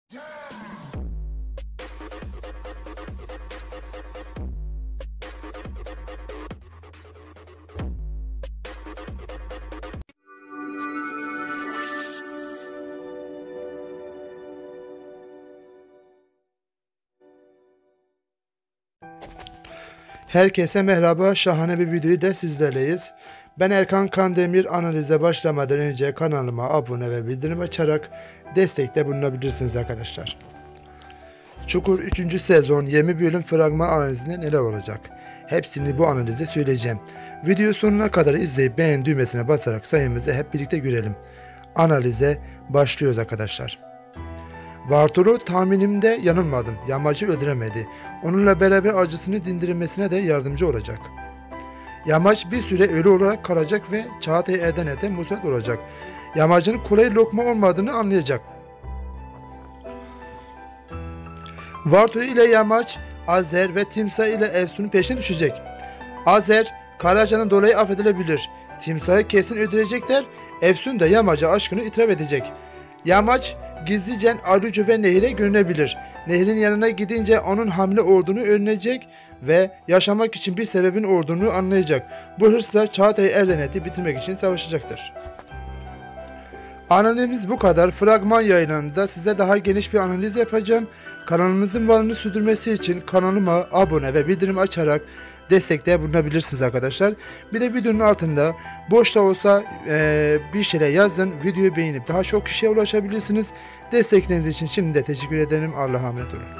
Herkese merhaba, şahane bir video ile sizlerleyiz. Ben Erkan Kandemir. Analize başlamadan önce kanalıma abone ve bildirim açarak destekte bulunabilirsiniz arkadaşlar. Çukur 3. sezon 20 bölüm fragman analizinde neler olacak? Hepsini bu analize söyleyeceğim. Videoyu sonuna kadar izleyip beğen düğmesine basarak sayımızı hep birlikte görelim. Analize başlıyoruz arkadaşlar. Vartolu tahminimde yanılmadım. Yamacı öldüremedi. Onunla beraber acısını dindirilmesine de yardımcı olacak. Yamaç bir süre ölü olarak kalacak ve Çağatay Erdenet'e musallat olacak. Yamacın kolay lokma olmadığını anlayacak. Vartolu ile Yamaç, Azer ve Timsah ile Efsun'un peşine düşecek. Azer, Karacan'dan dolayı affedilebilir. Timsah'ı kesin öldürecekler. Efsun da Yamaç'a aşkını itiraf edecek. Yamaç, gizlicen Arıcı ve Nehir'e görünebilir. Nehir'in yanına gidince onun hamile olduğunu öğrenecek ve yaşamak için bir sebebin olduğunu anlayacak. Bu hırsla Çağatay Erdenet'i bitirmek için savaşacaktır. Analizimiz bu kadar. Fragman yayınında size daha geniş bir analiz yapacağım. Kanalımızın varlığını sürdürmesi için kanalıma abone ve bildirim açarak destekte bulunabilirsiniz arkadaşlar. Bir de videonun altında boş da olsa bir şeyler yazın. Videoyu beğenip daha çok kişiye ulaşabilirsiniz. Destekleriniz için şimdi de teşekkür ederim. Allah'a emanet olun.